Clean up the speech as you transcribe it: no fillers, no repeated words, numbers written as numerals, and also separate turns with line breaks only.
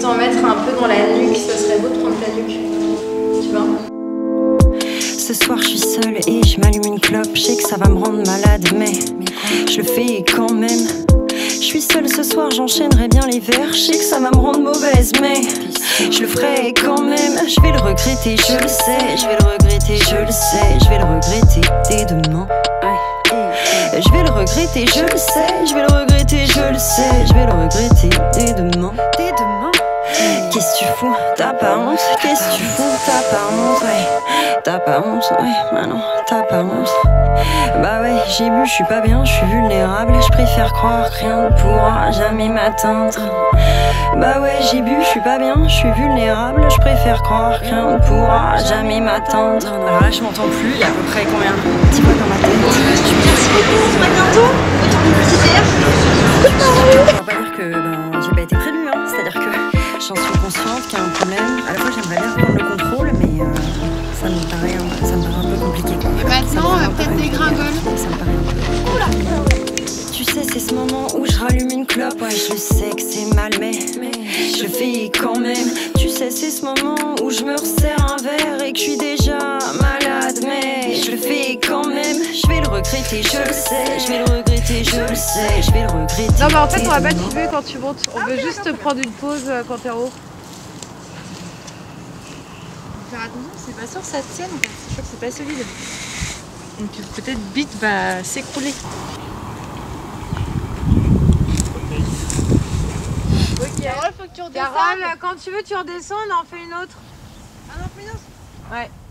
s'en mettre un peu dans la nuque, ça serait beau de prendre ta nuque. Tu vois?
Ce soir je suis seule et je m'allume une clope. Je sais que ça va me rendre malade mais je le fais quand même. Je suis seule ce soir, j'enchaînerai bien les verres. Je sais que ça va me rendre mauvaise mais je le ferai quand même. Je vais le regretter, je le sais. Je vais le regretter, je le sais. Je vais le regretter dès demain. Je vais le regretter, je le sais. Je vais le regretter, je le sais. Je vais le regretter dès demain. Dès demain. Qu'est-ce que tu fous? T'as pas honte? Qu'est-ce que tu fous? T'as pas honte? Ouais. T'as pas honte? Ouais, bah non, t'as pas honte. Bah ouais, j'ai bu, je suis pas bien, je suis vulnérable. Je préfère croire que rien ne pourra jamais m'atteindre. Bah ouais, j'ai bu, je suis pas bien, je suis vulnérable. Je préfère croire que rien ne pourra jamais m'atteindre. Alors là, je m'entends plus, il y a à peu près combien? 10 fois dans ma tête.
On se voit bientôt. Autour du petit verre.
On va pas dire que j'ai pas été prévenue, hein. C'est-à-dire que j'en suis consciente qu'il y a un problème. À la fois, j'aimerais bien reprendre le contrôle, mais ça me paraît un peu compliqué, quoi.
Et maintenant, on va peut-être dégringoler.
Ça me paraît un peu. Oula. Tu sais, c'est ce moment où je rallume une clope. Ouais, je sais que c'est mal, mais je le fais quand même. Tu sais, c'est ce moment où je me resserre un verre et que je suis déjà malade, mais je le fais quand même. Je vais le regretter, je le sais. Je vais le regretter, je le sais. Je vais le regretter.
Non, mais en fait, on va pas te filmer quand tu montes. On veut juste te prendre une pause quand t'es en haut.
Faire attention, c'est pas sûr que ça tienne en fait. Je crois que c'est pas solide.
Donc peut-être bite va s'écrouler. Ok.
Carole, faut que tu redescendes.
Carole, quand tu veux, tu redescends, on en fait une autre.
Ah non, plus non.
Ouais.